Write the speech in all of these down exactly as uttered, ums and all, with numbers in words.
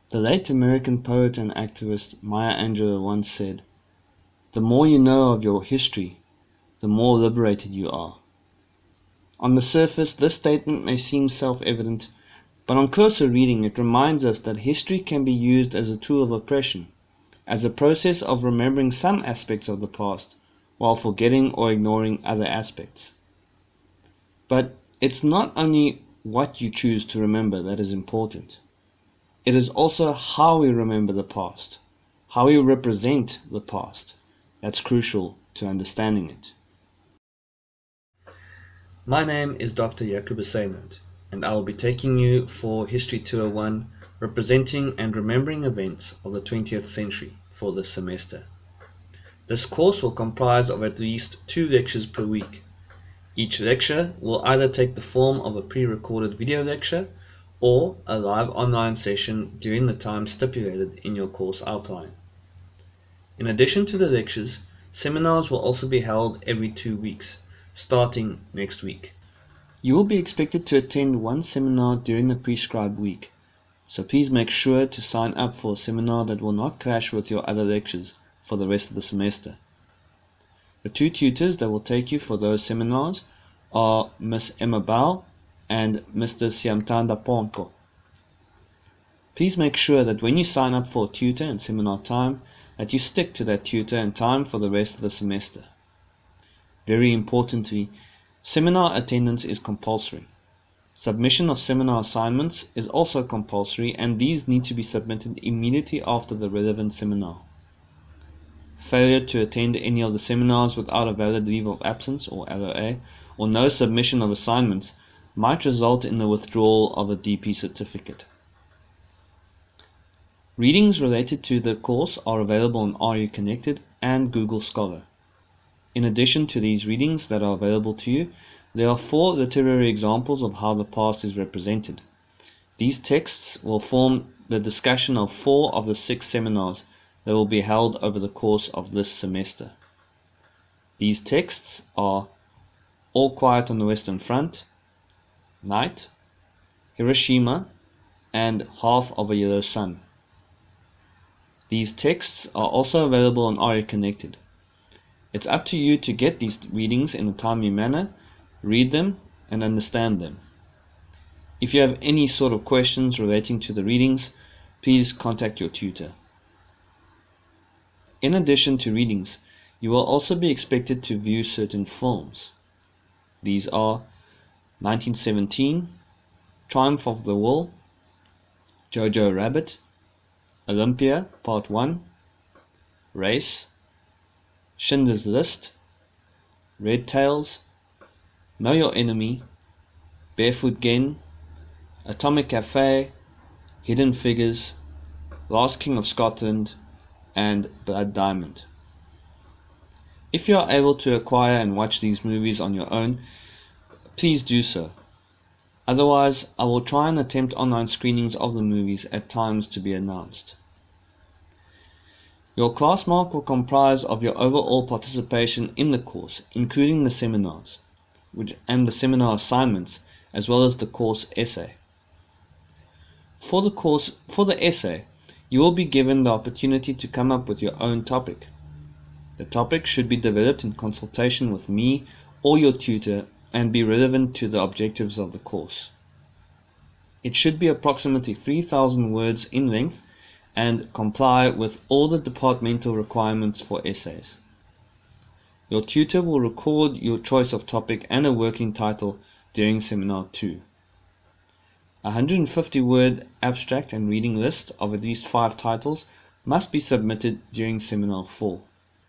The late American poet and activist Maya Angelou once said, "The more you know of your history, the more liberated you are." On the surface, this statement may seem self-evident, but on closer reading it reminds us that history can be used as a tool of oppression, as a process of remembering some aspects of the past while forgetting or ignoring other aspects. But it's not only what you choose to remember that is important. It is also how we remember the past, how we represent the past, that's crucial to understanding it. My name is Doctor Jacob Seinert, and I will be taking you for History two oh one, representing and remembering events of the twentieth century for this semester. This course will comprise of at least two lectures per week. Each lecture will either take the form of a pre-recorded video lecture or a live online session during the time stipulated in your course outline. In addition to the lectures, seminars will also be held every two weeks, starting next week. You will be expected to attend one seminar during the prescribed week, so please make sure to sign up for a seminar that will not clash with your other lectures for the rest of the semester. The two tutors that will take you for those seminars are Miss Emma Bao and Mister Siamtanda Ponko. Please make sure that when you sign up for a tutor and seminar time, that you stick to that tutor and time for the rest of the semester. Very importantly, seminar attendance is compulsory. Submission of seminar assignments is also compulsory, and these need to be submitted immediately after the relevant seminar. Failure to attend any of the seminars without a valid leave of absence or L O A, or no submission of assignments might result in the withdrawal of a D P certificate. Readings related to the course are available on Are You Connected and Google Scholar. In addition to these readings that are available to you, there are four literary examples of how the past is represented. These texts will form the discussion of four of the six seminars that will be held over the course of this semester. These texts are All Quiet on the Western Front, Night, Hiroshima, and Half of a Yellow Sun. These texts are also available on Are You Connected. It's up to you to get these readings in a timely manner, read them, and understand them. If you have any sort of questions relating to the readings, please contact your tutor. In addition to readings, you will also be expected to view certain films. These are nineteen seventeen, Triumph of the Will, Jojo Rabbit, Olympia Part one, Race, Schindler's List, Red Tails, Know Your Enemy, Barefoot Gen, Atomic Cafe, Hidden Figures, Last King of Scotland, and Blood Diamond. If you are able to acquire and watch these movies on your own, please do so. Otherwise, I will try and attempt online screenings of the movies at times to be announced. Your class mark will comprise of your overall participation in the course, including the seminars, which, and the seminar assignments, as well as the course essay. For the course, for the essay, you will be given the opportunity to come up with your own topic. The topic should be developed in consultation with me or your tutor and be relevant to the objectives of the course. It should be approximately three thousand words in length and comply with all the departmental requirements for essays. Your tutor will record your choice of topic and a working title during Seminar two. A one hundred fifty word abstract and reading list of at least five titles must be submitted during Seminar four.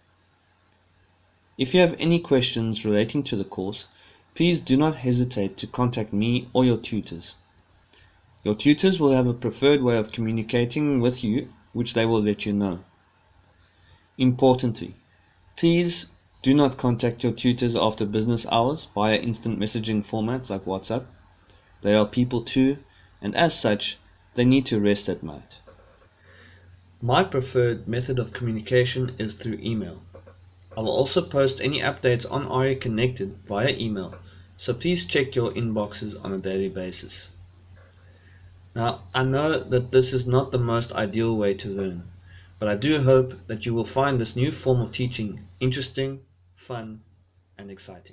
If you have any questions relating to the course, please do not hesitate to contact me or your tutors. Your tutors will have a preferred way of communicating with you, which they will let you know. Importantly, please do not contact your tutors after business hours via instant messaging formats like WhatsApp. They are people too, and as such, they need to rest at night. My preferred method of communication is through email. I will also post any updates on Are You Connected via email, so please check your inboxes on a daily basis. Now, I know that this is not the most ideal way to learn, but I do hope that you will find this new form of teaching interesting, fun, and exciting.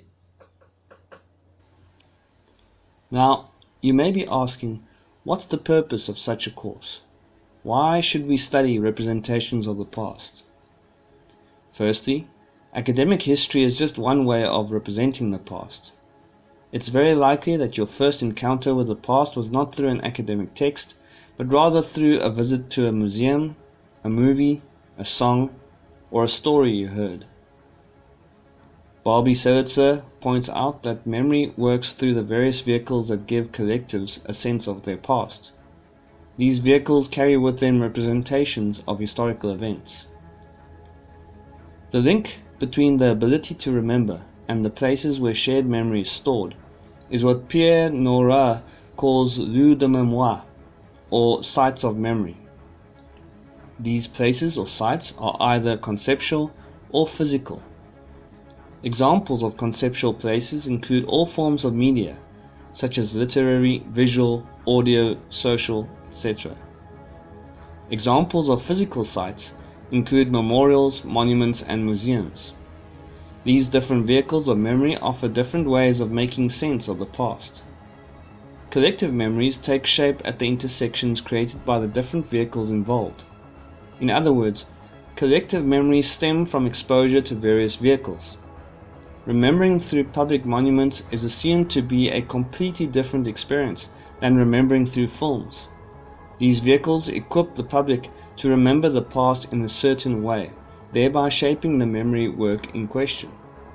Now, you may be asking, what's the purpose of such a course? Why should we study representations of the past? Firstly, academic history is just one way of representing the past. It's very likely that your first encounter with the past was not through an academic text, but rather through a visit to a museum, a movie, a song, or a story you heard. Barbie Selitzer points out that memory works through the various vehicles that give collectives a sense of their past. These vehicles carry with them representations of historical events. The link between the ability to remember and the places where shared memory is stored is what Pierre Nora calls lieux de mémoire, or sites of memory. These places or sites are either conceptual or physical. Examples of conceptual places include all forms of media, such as literary, visual, audio, social, et cetera. Examples of physical sites include memorials, monuments, and museums. These different vehicles of memory offer different ways of making sense of the past. Collective memories take shape at the intersections created by the different vehicles involved. In other words, collective memories stem from exposure to various vehicles. Remembering through public monuments is assumed to be a completely different experience than remembering through films. These vehicles equip the public to remember the past in a certain way, thereby shaping the memory work in question.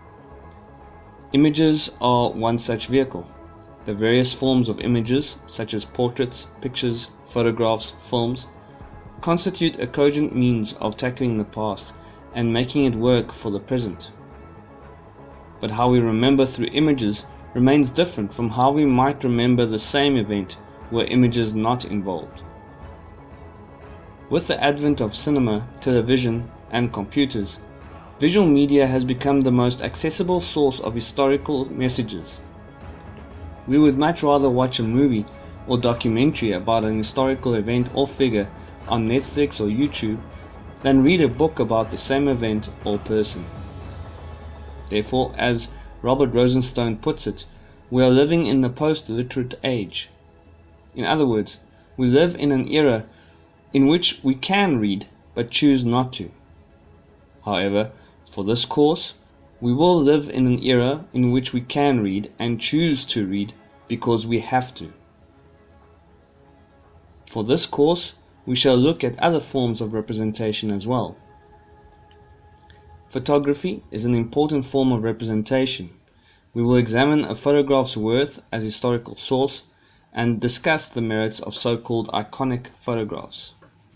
Images are one such vehicle. The various forms of images, such as portraits, pictures, photographs, films, constitute a cogent means of tackling the past and making it work for the present. But how we remember through images remains different from how we might remember the same event were images not involved. With the advent of cinema, television, and computers, visual media has become the most accessible source of historical messages. We would much rather watch a movie or documentary about an historical event or figure on Netflix or YouTube than read a book about the same event or person. Therefore, as Robert Rosenstone puts it, we are living in the post-literate age. In other words, we live in an era in which we can read but choose not to. However, for this course, we will live in an era in which we can read and choose to read because we have to. For this course, we shall look at other forms of representation as well. Photography is an important form of representation. We will examine a photograph's worth as historical source and discuss the merits of so-called iconic photographs.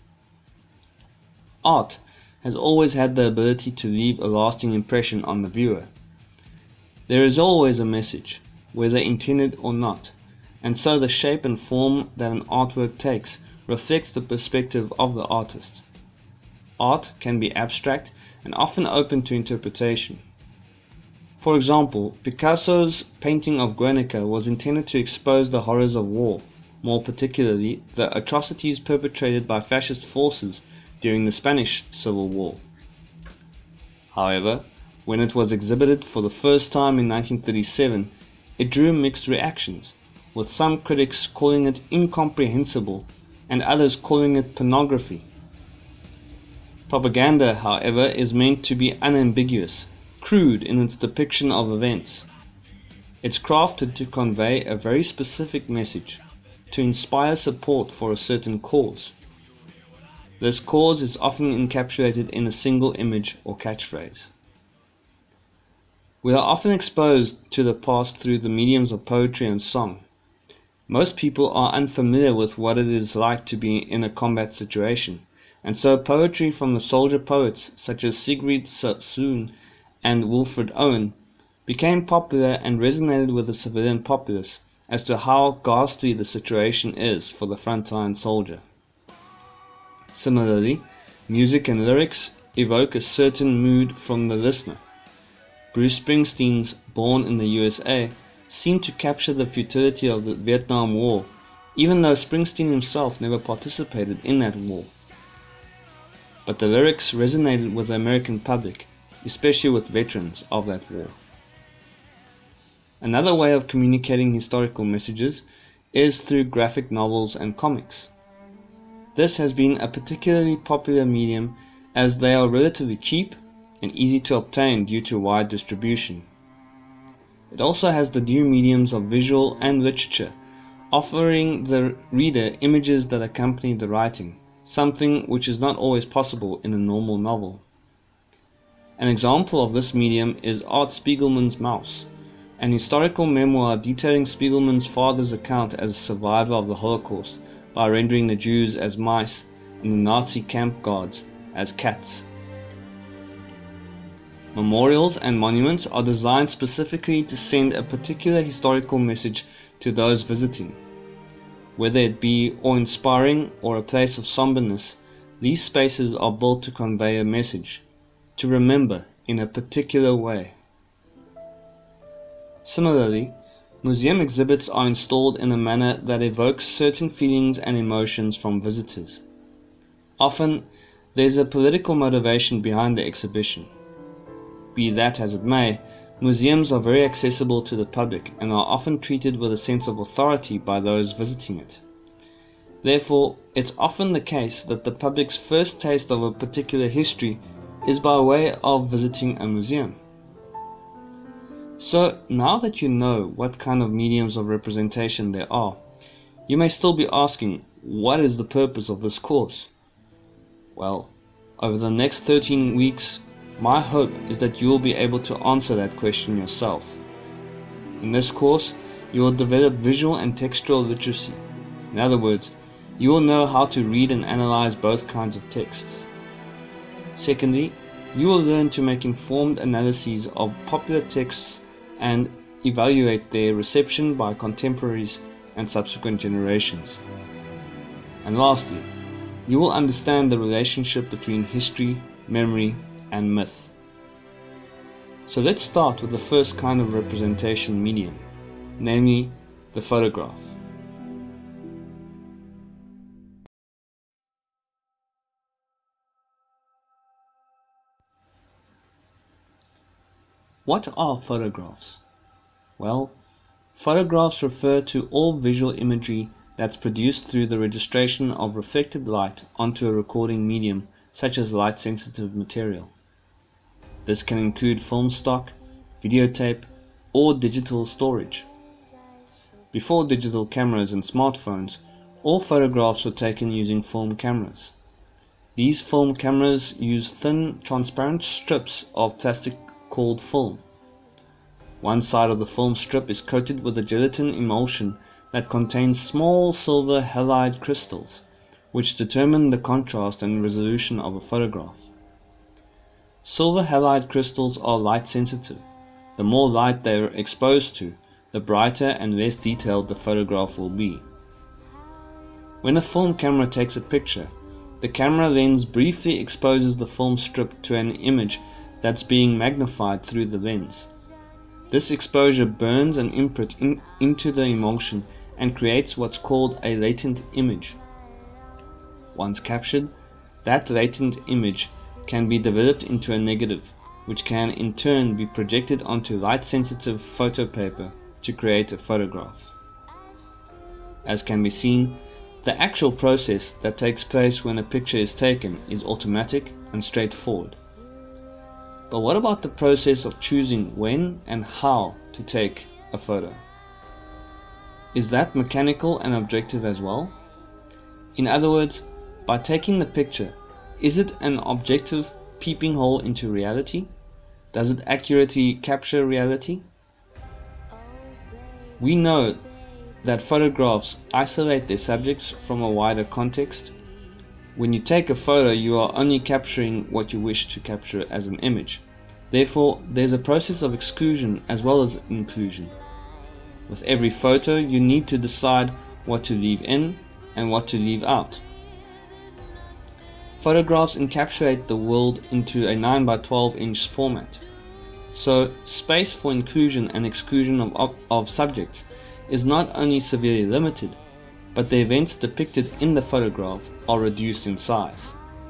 Art has always had the ability to leave a lasting impression on the viewer. There is always a message, whether intended or not, and so the shape and form that an artwork takes reflects the perspective of the artist. Art can be abstract and often open to interpretation. For example, Picasso's painting of Guernica was intended to expose the horrors of war, more particularly the atrocities perpetrated by fascist forces during the Spanish Civil War. However, when it was exhibited for the first time in nineteen thirty-seven, it drew mixed reactions, with some critics calling it incomprehensible and others calling it pornography. Propaganda, however, is meant to be unambiguous, crude in its depiction of events. It's crafted to convey a very specific message, to inspire support for a certain cause. This cause is often encapsulated in a single image or catchphrase. We are often exposed to the past through the mediums of poetry and song. Most people are unfamiliar with what it is like to be in a combat situation, and so poetry from the soldier poets such as Sigrid Sassoon and Wilfred Owen became popular and resonated with the civilian populace as to how ghastly the situation is for the frontline soldier. Similarly, music and lyrics evoke a certain mood from the listener. Bruce Springsteen's Born in the U S A seemed to capture the futility of the Vietnam War even though Springsteen himself never participated in that war. But the lyrics resonated with the American public, especially with veterans of that war. Another way of communicating historical messages is through graphic novels and comics. This has been a particularly popular medium as they are relatively cheap and easy to obtain due to wide distribution. It also has the new mediums of visual and literature, offering the reader images that accompany the writing, something which is not always possible in a normal novel. An example of this medium is Art Spiegelman's Mouse, an historical memoir detailing Spiegelman's father's account as a survivor of the Holocaust by rendering the Jews as mice and the Nazi camp guards as cats. Memorials and monuments are designed specifically to send a particular historical message to those visiting. Whether it be awe-inspiring or a place of somberness, these spaces are built to convey a message, to remember in a particular way. Similarly, museum exhibits are installed in a manner that evokes certain feelings and emotions from visitors. Often, there is a political motivation behind the exhibition. Be that as it may, museums are very accessible to the public and are often treated with a sense of authority by those visiting it. Therefore, it's often the case that the public's first taste of a particular history is by way of visiting a museum. So, now that you know what kind of mediums of representation there are, you may still be asking, what is the purpose of this course? Well, over the next thirteen weeks, my hope is that you will be able to answer that question yourself. In this course, you will develop visual and textual literacy. In other words, you will know how to read and analyze both kinds of texts. Secondly, you will learn to make informed analyses of popular texts and evaluate their reception by contemporaries and subsequent generations. And lastly, you will understand the relationship between history, memory, and myth. So let's start with the first kind of representation medium, namely the photograph. What are photographs? Well, photographs refer to all visual imagery that's produced through the registration of reflected light onto a recording medium such as light-sensitive material. This can include film stock, videotape, or digital storage. Before digital cameras and smartphones, all photographs were taken using film cameras. These film cameras use thin, transparent strips of plastic called film. One side of the film strip is coated with a gelatin emulsion that contains small silver halide crystals, which determine the contrast and resolution of a photograph. Silver halide crystals are light sensitive. The more light they are exposed to, the brighter and less detailed the photograph will be. When a film camera takes a picture, the camera lens briefly exposes the film strip to an image that's being magnified through the lens. This exposure burns an imprint in, into the emulsion and creates what's called a latent image. Once captured, that latent image can be developed into a negative, which can in turn be projected onto light-sensitive photo paper to create a photograph. As can be seen, the actual process that takes place when a picture is taken is automatic and straightforward. But what about the process of choosing when and how to take a photo? Is that mechanical and objective as well? In other words, by taking the picture, is it an objective peeping hole into reality? Does it accurately capture reality? We know that photographs isolate their subjects from a wider context. When you take a photo, you are only capturing what you wish to capture as an image. Therefore, there's a process of exclusion as well as inclusion. With every photo, you need to decide what to leave in and what to leave out. Photographs encapsulate the world into a nine by twelve inch format. So, space for inclusion and exclusion of, of, of subjects is not only severely limited, but the events depicted in the photograph are reduced in size.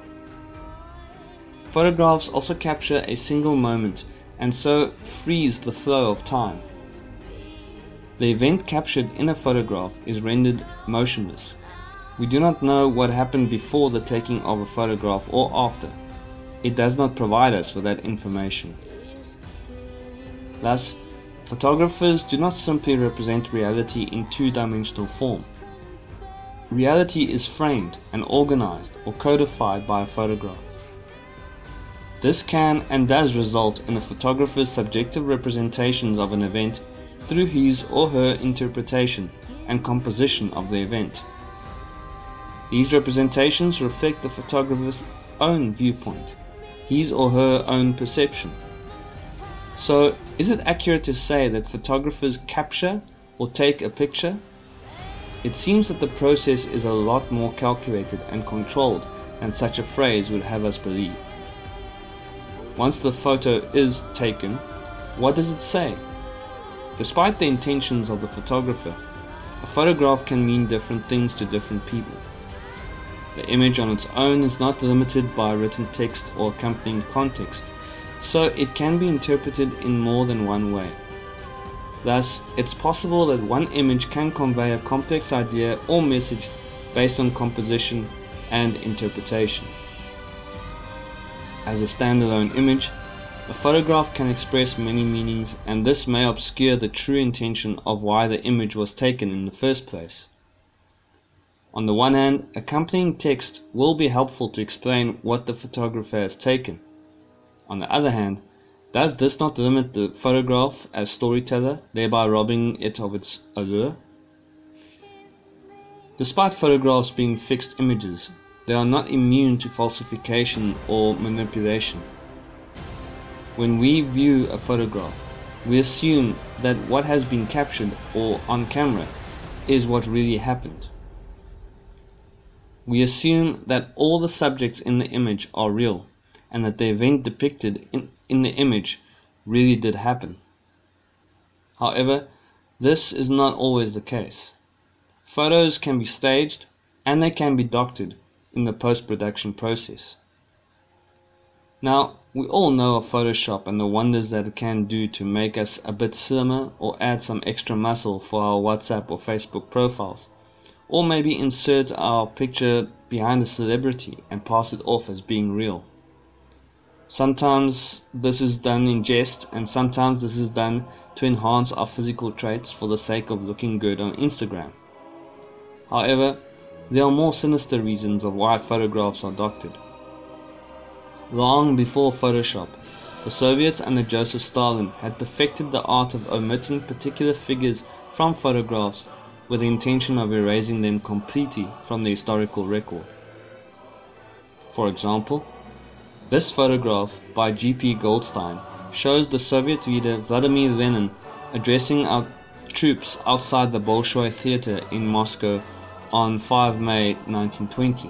Photographs also capture a single moment and so freeze the flow of time. The event captured in a photograph is rendered motionless. We do not know what happened before the taking of a photograph or after. It does not provide us with that information. Thus, photographers do not simply represent reality in two-dimensional form. Reality is framed and organized or codified by a photograph. This can and does result in a photographer's subjective representations of an event through his or her interpretation and composition of the event. These representations reflect the photographer's own viewpoint, his or her own perception. So, is it accurate to say that photographers capture or take a picture? It seems that the process is a lot more calculated and controlled than such a phrase would have us believe. Once the photo is taken, what does it say? Despite the intentions of the photographer, a photograph can mean different things to different people. The image on its own is not limited by written text or accompanying context, so it can be interpreted in more than one way. Thus, it's possible that one image can convey a complex idea or message based on composition and interpretation. As a standalone image, a photograph can express many meanings, and this may obscure the true intention of why the image was taken in the first place. On the one hand, accompanying text will be helpful to explain what the photographer has taken. On the other hand, does this not limit the photograph as storyteller, thereby robbing it of its allure? Despite photographs being fixed images, they are not immune to falsification or manipulation. When we view a photograph, we assume that what has been captured or on camera is what really happened. We assume that all the subjects in the image are real, and that the event depicted in, in the image really did happen. However, this is not always the case. Photos can be staged, and they can be doctored in the post-production process. Now, we all know of Photoshop and the wonders that it can do to make us a bit slimmer or add some extra muscle for our WhatsApp or Facebook profiles, or maybe insert our picture behind a celebrity and pass it off as being real. Sometimes this is done in jest, and sometimes this is done to enhance our physical traits for the sake of looking good on Instagram. However, there are more sinister reasons of why photographs are doctored. Long before Photoshop, the Soviets under Joseph Stalin had perfected the art of omitting particular figures from photographs with the intention of erasing them completely from the historical record. For example, this photograph by G P Goldstein shows the Soviet leader Vladimir Lenin addressing our troops outside the Bolshoi Theater in Moscow on the fifth of May nineteen twenty.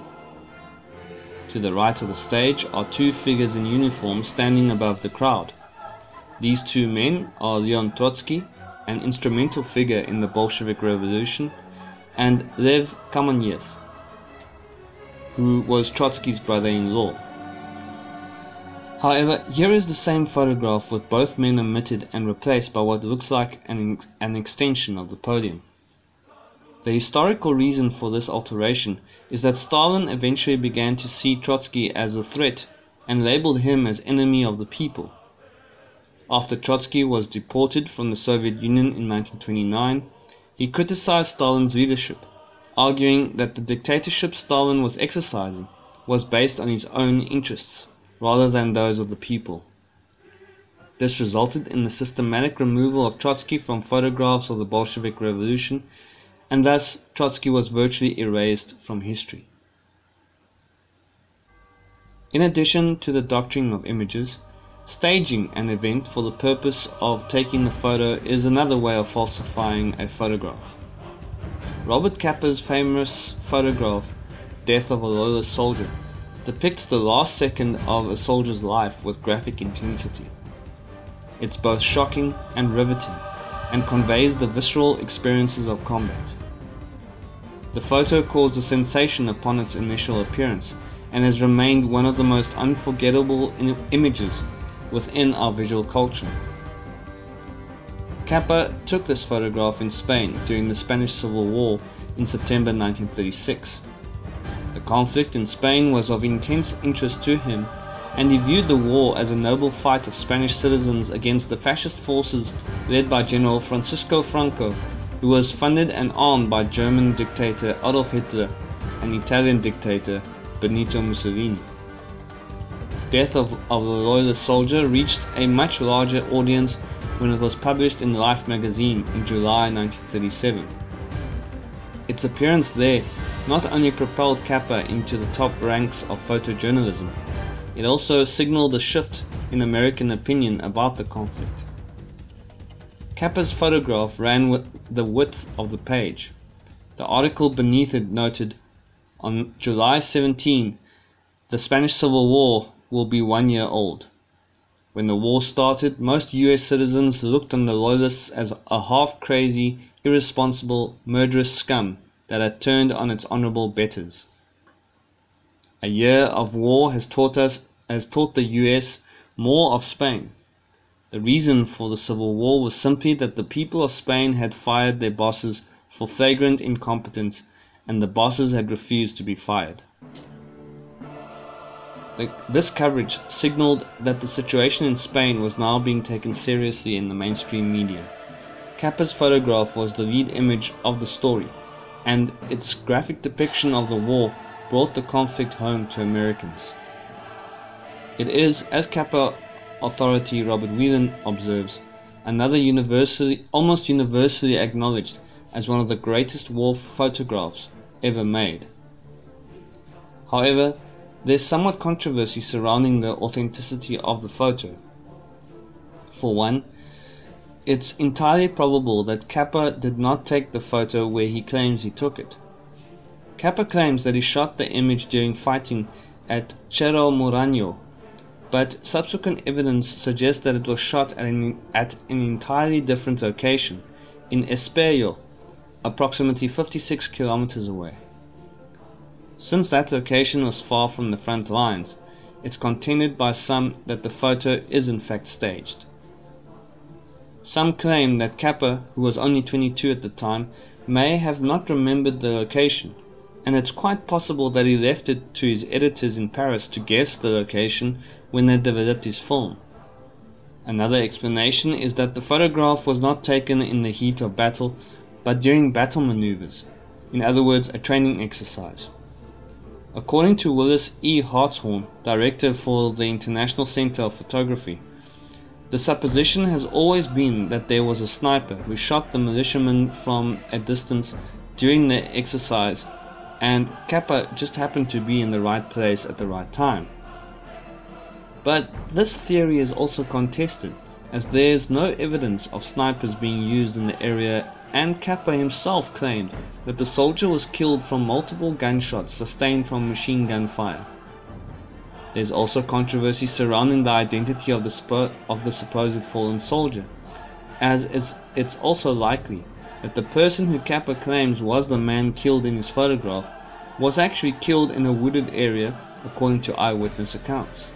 To the right of the stage are two figures in uniform standing above the crowd. These two men are Leon Trotsky, an instrumental figure in the Bolshevik Revolution, and Lev Kamenev, who was Trotsky's brother-in-law. However, here is the same photograph with both men omitted and replaced by what looks like an, an extension of the podium. The historical reason for this alteration is that Stalin eventually began to see Trotsky as a threat and labeled him as enemy of the people. After Trotsky was deported from the Soviet Union in nineteen twenty-nine, he criticized Stalin's leadership, arguing that the dictatorship Stalin was exercising was based on his own interests rather than those of the people. This resulted in the systematic removal of Trotsky from photographs of the Bolshevik Revolution, and thus Trotsky was virtually erased from history. In addition to the doctoring of images, staging an event for the purpose of taking the photo is another way of falsifying a photograph. Robert Capa's famous photograph, Death of a Lawless Soldier, depicts the last second of a soldier's life with graphic intensity. It's both shocking and riveting, and conveys the visceral experiences of combat. The photo caused a sensation upon its initial appearance and has remained one of the most unforgettable images within our visual culture. Capa took this photograph in Spain during the Spanish Civil War in September nineteen thirty-six. The conflict in Spain was of intense interest to him, and he viewed the war as a noble fight of Spanish citizens against the fascist forces led by General Francisco Franco, who was funded and armed by German dictator Adolf Hitler and Italian dictator Benito Mussolini. Death of, of the loyalist soldier reached a much larger audience when it was published in Life magazine in July nineteen thirty-seven. Its appearance there not only propelled Capa into the top ranks of photojournalism, it also signaled a shift in American opinion about the conflict. Capa's photograph ran with the width of the page. The article beneath it noted, "On July seventeenth, the Spanish Civil War will be one year old. When the war started, most U S citizens looked on the loyalists as a half-crazy, irresponsible, murderous scum that had turned on its honorable betters. A year of war has taught us, has taught the U S more of Spain. The reason for the Civil War was simply that the people of Spain had fired their bosses for flagrant incompetence, and the bosses had refused to be fired." The, this coverage signaled that the situation in Spain was now being taken seriously in the mainstream media. Capa's photograph was the lead image of the story, and its graphic depiction of the war brought the conflict home to Americans. It is, as Capa authority Robert Whelan observes, another universally, almost universally acknowledged as one of the greatest war photographs ever made. However, there's somewhat controversy surrounding the authenticity of the photo. For one, it's entirely probable that Capa did not take the photo where he claims he took it. Capa claims that he shot the image during fighting at Cerro Muraño, but subsequent evidence suggests that it was shot at an, at an entirely different location, in Espejo, approximately fifty-six kilometers away. Since that location was far from the front lines, it's contended by some that the photo is in fact staged. Some claim that Capa, who was only twenty-two at the time, may have not remembered the location, and it's quite possible that he left it to his editors in Paris to guess the location when they developed his film. Another explanation is that the photograph was not taken in the heat of battle, but during battle maneuvers, in other words, a training exercise. According to Willis E. Hartshorn, director for the International Center of Photography, the supposition has always been that there was a sniper who shot the militiamen from a distance during the exercise, and Capa just happened to be in the right place at the right time. But this theory is also contested, as there is no evidence of snipers being used in the area, and Capa himself claimed that the soldier was killed from multiple gunshots sustained from machine gun fire. There is also controversy surrounding the identity of the, spo of the supposed fallen soldier, as it's, it's also likely that the person who Capa claims was the man killed in his photograph was actually killed in a wooded area, according to eyewitness accounts.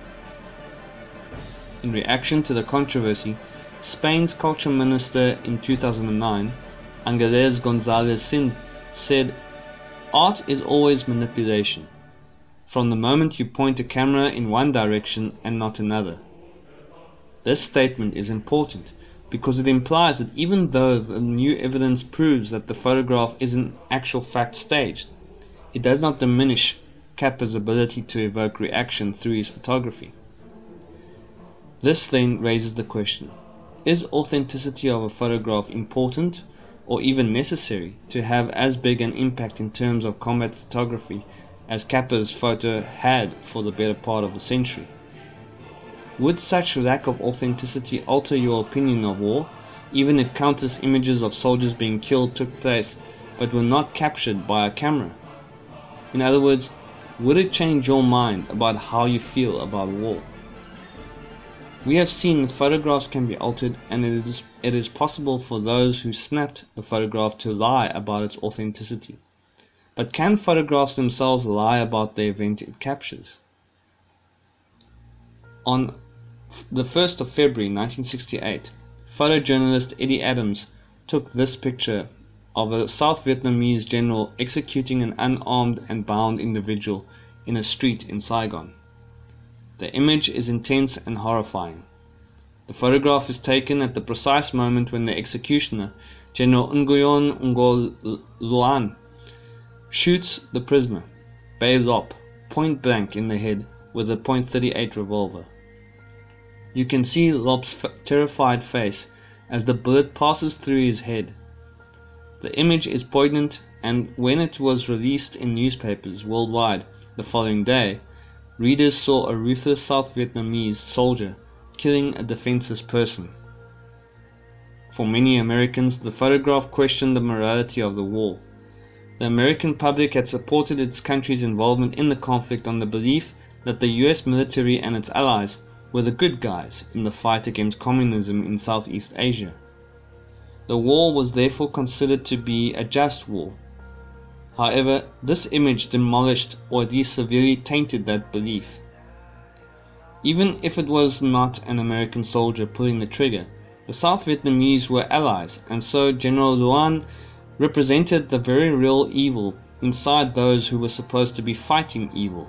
In reaction to the controversy, Spain's culture minister in two thousand nine, Ángeles González Sind, said, "Art is always manipulation, from the moment you point a camera in one direction and not another." This statement is important because it implies that even though the new evidence proves that the photograph is in actual fact staged, it does not diminish Capa's ability to evoke reaction through his photography. This then raises the question, is authenticity of a photograph important or even necessary to have as big an impact in terms of combat photography as Capa's photo had for the better part of a century? Would such lack of authenticity alter your opinion of war, even if countless images of soldiers being killed took place but were not captured by a camera? In other words, would it change your mind about how you feel about war? We have seen that photographs can be altered, and it is, it is possible for those who snapped the photograph to lie about its authenticity. But can photographs themselves lie about the event it captures? On the first of February nineteen sixty-eight, photojournalist Eddie Adams took this picture of a South Vietnamese general executing an unarmed and bound individual in a street in Saigon. The image is intense and horrifying. The photograph is taken at the precise moment when the executioner, General Nguyen Ngo Loan, shoots the prisoner, Bay Lop, point blank in the head with a point thirty-eight revolver. You can see Lop's terrified face as the bullet passes through his head. The image is poignant, and when it was released in newspapers worldwide the following day, readers saw a ruthless South Vietnamese soldier killing a defenseless person. For many Americans, the photograph questioned the morality of the war. The American public had supported its country's involvement in the conflict on the belief that the U S military and its allies were the good guys in the fight against communism in Southeast Asia. The war was therefore considered to be a just war. However, this image demolished or at least severely tainted that belief. Even if it was not an American soldier pulling the trigger, the South Vietnamese were allies, and so General Loan represented the very real evil inside those who were supposed to be fighting evil.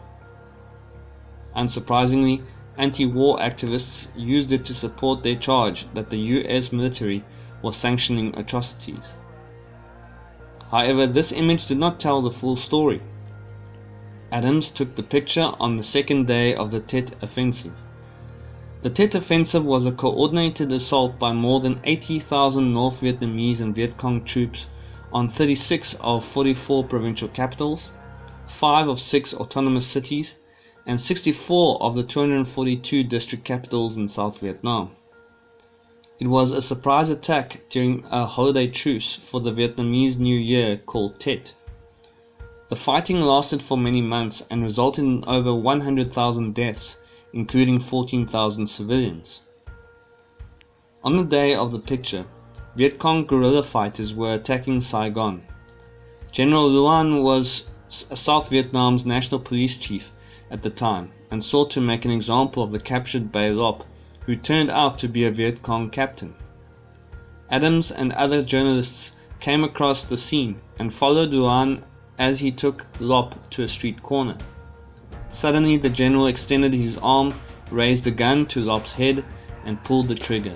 Unsurprisingly, anti-war activists used it to support their charge that the U S military was sanctioning atrocities. However, this image did not tell the full story. Adams took the picture on the second day of the Tet Offensive. The Tet Offensive was a coordinated assault by more than eighty thousand North Vietnamese and Viet Cong troops on thirty-six of forty-four provincial capitals, five of six autonomous cities, and sixty-four of the two hundred forty-two district capitals in South Vietnam. It was a surprise attack during a holiday truce for the Vietnamese New Year called Tet. The fighting lasted for many months and resulted in over one hundred thousand deaths, including fourteen thousand civilians. On the day of the picture, Viet Cong guerrilla fighters were attacking Saigon. General Loan was South Vietnam's national police chief at the time and sought to make an example of the captured Bay Lop, who turned out to be a Viet Cong captain. Adams and other journalists came across the scene and followed Loan as he took Lop to a street corner. Suddenly the general extended his arm, raised a gun to Lop's head, and pulled the trigger.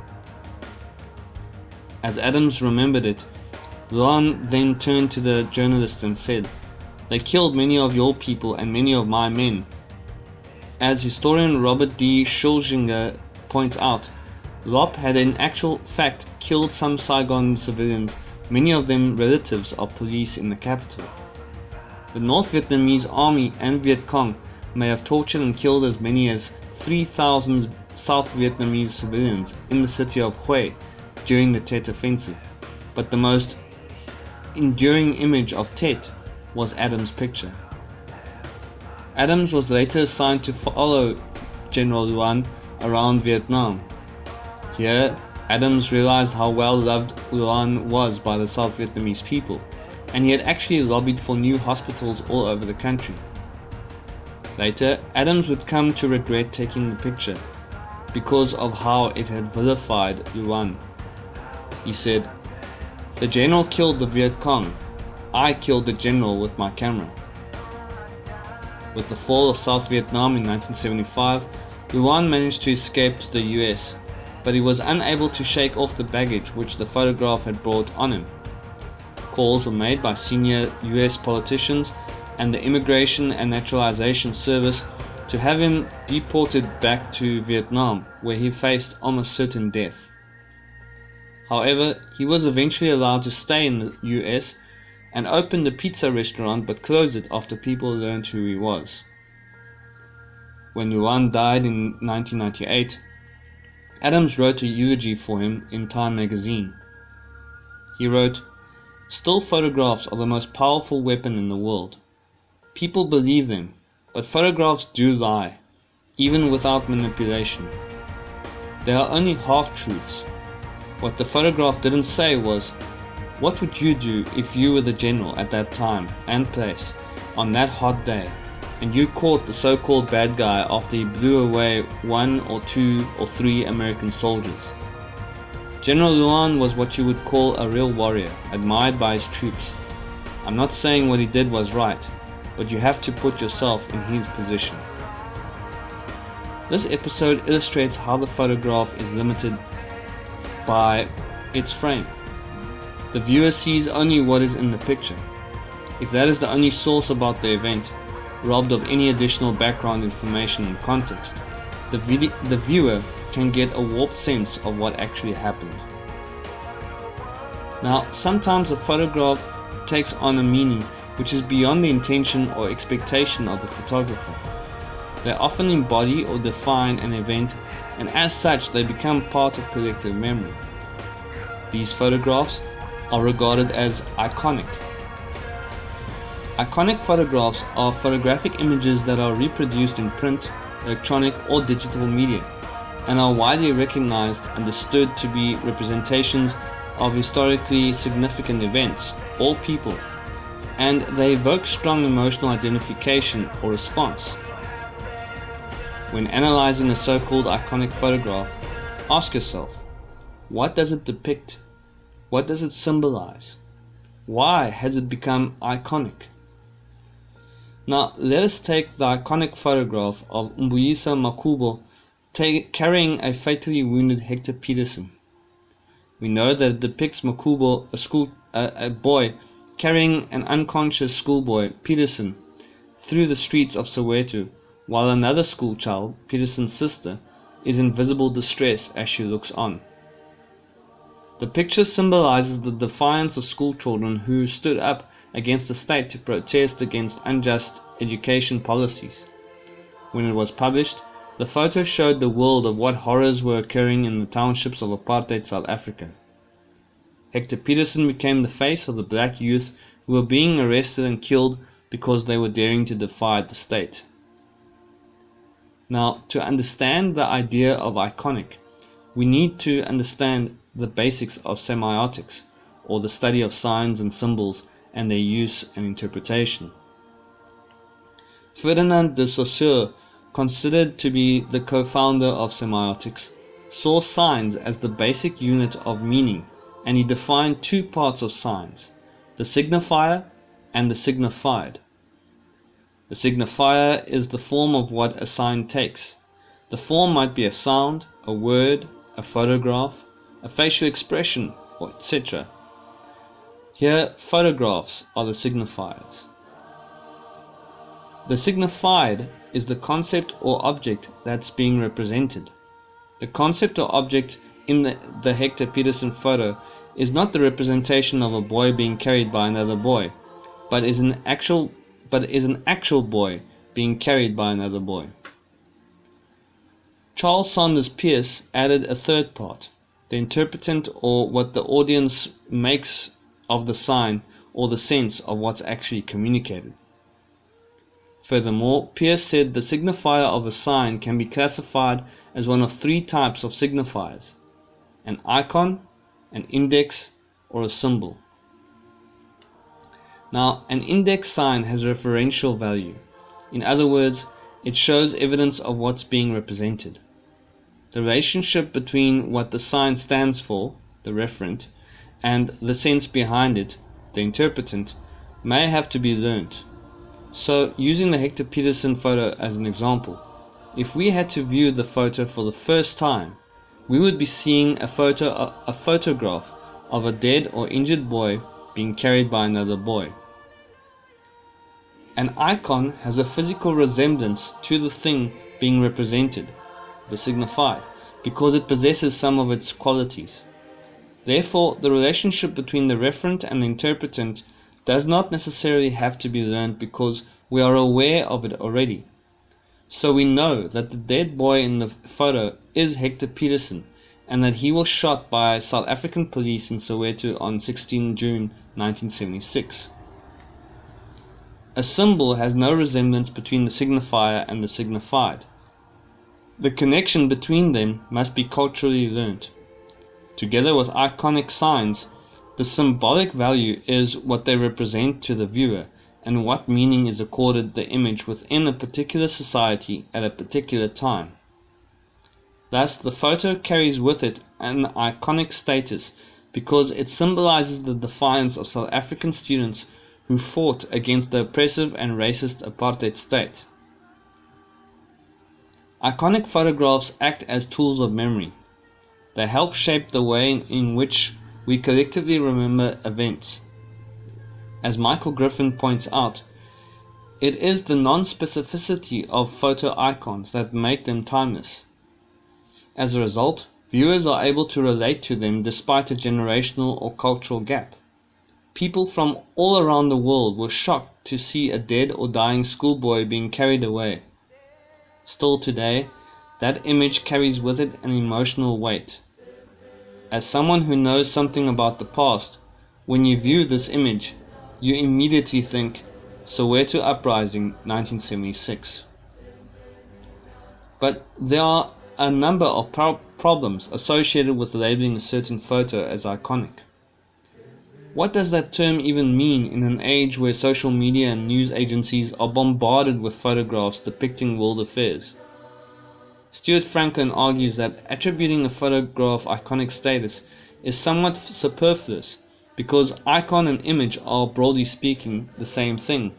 As Adams remembered it, Loan then turned to the journalist and said, "They killed many of your people and many of my men." As historian Robert D. Schulzinger points out, Lop had in actual fact killed some Saigon civilians, many of them relatives of police in the capital. The North Vietnamese army and Viet Cong may have tortured and killed as many as three thousand South Vietnamese civilians in the city of Hue during the Tet Offensive, but the most enduring image of Tet was Adams' picture. Adams was later assigned to follow General Loan around Vietnam. Here, Adams realized how well loved Loan was by the South Vietnamese people, and he had actually lobbied for new hospitals all over the country. Later, Adams would come to regret taking the picture because of how it had vilified Loan. He said, "The general killed the Viet Cong. I killed the general with my camera." With the fall of South Vietnam in nineteen seventy-five, Loan managed to escape to the U S, but he was unable to shake off the baggage which the photograph had brought on him. Calls were made by senior U S politicians and the Immigration and Naturalization Service to have him deported back to Vietnam, where he faced almost certain death. However, he was eventually allowed to stay in the U S and opened a pizza restaurant, but closed it after people learned who he was. When Loan died in nineteen ninety-eight, Adams wrote a eulogy for him in Time magazine. He wrote, "Still photographs are the most powerful weapon in the world. People believe them, but photographs do lie, even without manipulation. They are only half-truths. What the photograph didn't say was, What would you do if you were the general at that time and place on that hot day, and you caught the so-called bad guy after he blew away one or two or three American soldiers? General Luan was what you would call a real warrior, admired by his troops. I'm not saying what he did was right, but you have to put yourself in his position. This episode illustrates how the photograph is limited by its frame. The viewer sees only what is in the picture. If that is the only source about the event, robbed of any additional background information and context, the, the viewer can get a warped sense of what actually happened. Now, sometimes a photograph takes on a meaning which is beyond the intention or expectation of the photographer. They often embody or define an event, and as such they become part of collective memory. These photographs are regarded as iconic. Iconic photographs are photographic images that are reproduced in print, electronic or digital media, and are widely recognized and understood to be representations of historically significant events or people, and they evoke strong emotional identification or response. When analyzing a so-called iconic photograph, ask yourself, what does it depict? What does it symbolize? Why has it become iconic? Now, let us take the iconic photograph of Mbuyisa Makubo carrying a fatally wounded Hector Peterson. We know that it depicts Makubo, a, school, a, a boy, carrying an unconscious schoolboy, Peterson, through the streets of Soweto, while another schoolchild, Peterson's sister, is in visible distress as she looks on. The picture symbolizes the defiance of schoolchildren who stood up against the state to protest against unjust education policies. When it was published, the photo showed the world of what horrors were occurring in the townships of apartheid South Africa. Hector Peterson became the face of the black youth who were being arrested and killed because they were daring to defy the state. Now, to understand the idea of iconic, we need to understand the basics of semiotics, or the study of signs and symbols and their use and interpretation. Ferdinand de Saussure, considered to be the co-founder of semiotics, saw signs as the basic unit of meaning, and he defined two parts of signs, the signifier and the signified. The signifier is the form of what a sign takes. The form might be a sound, a word, a photograph, a facial expression, or et cetera. Here, photographs are the signifiers. The signified is the concept or object that's being represented. The concept or object in the, the Hector Peterson photo is not the representation of a boy being carried by another boy, but is an actual but is an actual boy being carried by another boy. Charles Sanders Peirce added a third part, the interpretant, or what the audience makes of the sign, or the sense of what's actually communicated. Furthermore, Peirce said the signifier of a sign can be classified as one of three types of signifiers: an icon, an index, or a symbol. Now, an index sign has referential value. In other words, it shows evidence of what's being represented. The relationship between what the sign stands for, the referent, and the sense behind it, the interpretant, may have to be learnt. So, using the Hector Peterson photo as an example, if we had to view the photo for the first time, we would be seeing a photo, a, a photograph of a dead or injured boy being carried by another boy. An icon has a physical resemblance to the thing being represented, the signified, because it possesses some of its qualities. Therefore, the relationship between the referent and the interpretant does not necessarily have to be learned because we are aware of it already. So we know that the dead boy in the photo is Hector Peterson, and that he was shot by South African police in Soweto on sixteenth of June nineteen seventy-six. A symbol has no resemblance between the signifier and the signified. The connection between them must be culturally learnt. Together with iconic signs, The symbolic value is what they represent to the viewer, and what meaning is accorded the image within a particular society at a particular time. Thus, the photo carries with it an iconic status because it symbolizes the defiance of South African students who fought against the oppressive and racist apartheid state. Iconic photographs act as tools of memory. They help shape the way in which we collectively remember events. As Michael Griffin points out, it is the non-specificity of photo icons that make them timeless. As a result, viewers are able to relate to them despite a generational or cultural gap. People from all around the world were shocked to see a dead or dying schoolboy being carried away. Still today, that image carries with it an emotional weight. As someone who knows something about the past, when you view this image, you immediately think, Soweto Uprising nineteen seventy-six. But there are a number of pro problems associated with labeling a certain photo as iconic. What does that term even mean in an age where social media and news agencies are bombarded with photographs depicting world affairs? Stuart Franklin argues that attributing a photograph iconic status is somewhat superfluous because icon and image are, broadly speaking, the same thing.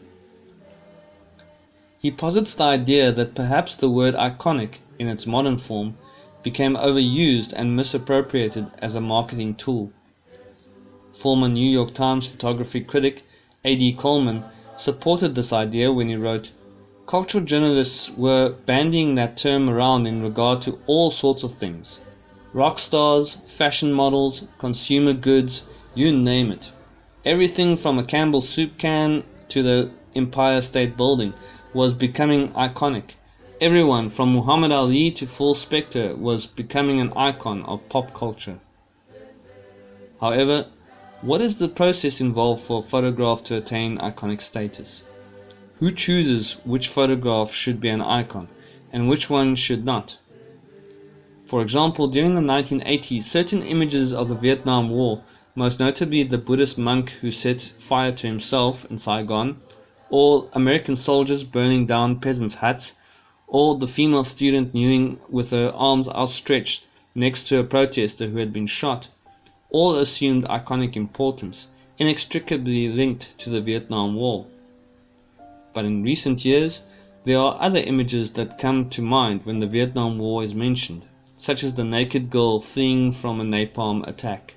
He posits the idea that perhaps the word iconic, in its modern form, became overused and misappropriated as a marketing tool. Former New York Times photography critic A D Coleman supported this idea when he wrote, "Cultural journalists were bandying that term around in regard to all sorts of things. Rock stars, fashion models, consumer goods, you name it. Everything from a Campbell soup can to the Empire State Building was becoming iconic. Everyone from Muhammad Ali to Phil Spector was becoming an icon of pop culture." However, what is the process involved for a photograph to attain iconic status? Who chooses which photograph should be an icon and which one should not? For example, during the nineteen eighties, certain images of the Vietnam War, most notably the Buddhist monk who set fire to himself in Saigon, or American soldiers burning down peasants' huts, or the female student kneeling with her arms outstretched next to a protester who had been shot, all assumed iconic importance, inextricably linked to the Vietnam War. But in recent years, there are other images that come to mind when the Vietnam War is mentioned, such as the naked girl fleeing from a napalm attack.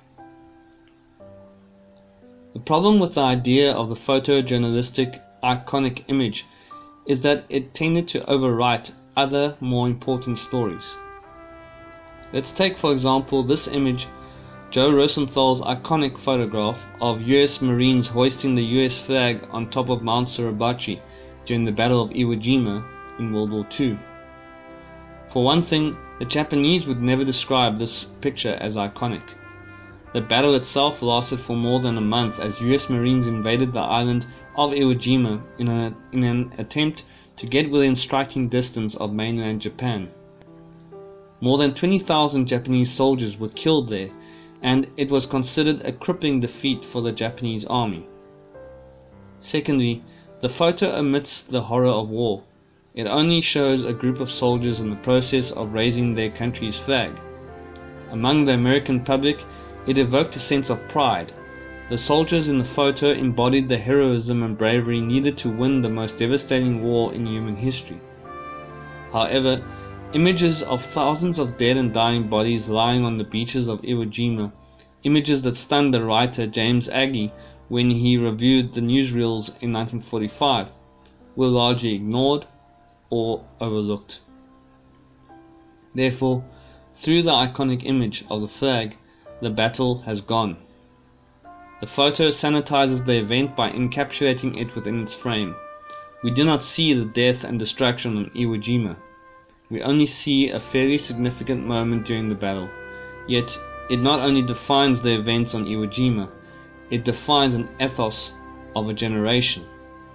The problem with the idea of the photojournalistic iconic image is that it tended to overwrite other more important stories. Let's take for example this image, Joe Rosenthal's iconic photograph of U S Marines hoisting the U S flag on top of Mount Suribachi during the Battle of Iwo Jima in World War Two. For one thing, the Japanese would never describe this picture as iconic. The battle itself lasted for more than a month as U S Marines invaded the island of Iwo Jima in, a, in an attempt to get within striking distance of mainland Japan. More than twenty thousand Japanese soldiers were killed there, and it was considered a crippling defeat for the Japanese army. Secondly, the photo omits the horror of war. It only shows a group of soldiers in the process of raising their country's flag. Among the American public, it evoked a sense of pride. The soldiers in the photo embodied the heroism and bravery needed to win the most devastating war in human history. However, images of thousands of dead and dying bodies lying on the beaches of Iwo Jima, images that stunned the writer James Agee when he reviewed the newsreels in nineteen forty-five, were largely ignored or overlooked. Therefore, through the iconic image of the flag, the battle has gone. The photo sanitizes the event by encapsulating it within its frame. We do not see the death and destruction on Iwo Jima. We only see a fairly significant moment during the battle, yet it not only defines the events on Iwo Jima, it defines an ethos of a generation.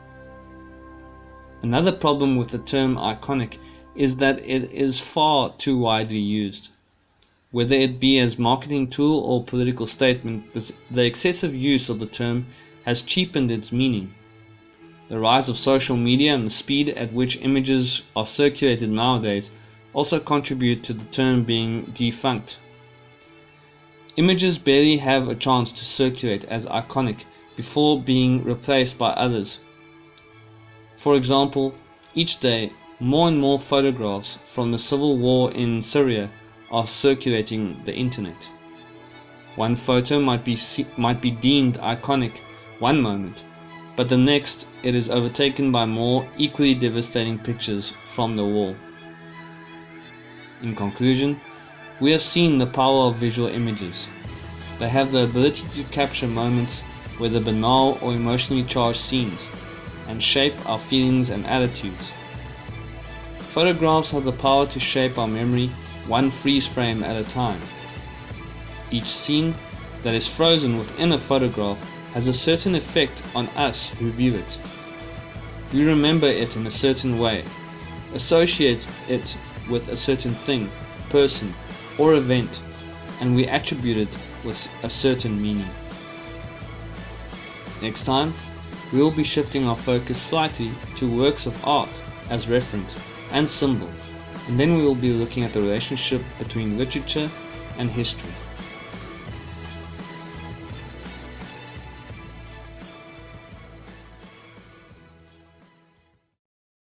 Another problem with the term iconic is that it is far too widely used. Whether it be as marketing tool or political statement, this, the excessive use of the term has cheapened its meaning. The rise of social media and the speed at which images are circulated nowadays also contribute to the term being defunct. Images barely have a chance to circulate as iconic before being replaced by others. For example, each day more and more photographs from the civil war in Syria are circulating the internet. One photo might be might be deemed iconic one moment, but the next it is overtaken by more equally devastating pictures from the war. In conclusion, we have seen the power of visual images. They have the ability to capture moments, whether banal or emotionally charged scenes, and shape our feelings and attitudes. Photographs have the power to shape our memory one freeze frame at a time. Each scene that is frozen within a photograph has a certain effect on us who view it. We remember it in a certain way, associate it with a certain thing, person, or event, and we attribute it with a certain meaning. Next time, we will be shifting our focus slightly to works of art as reference and symbol, and then we will be looking at the relationship between literature and history.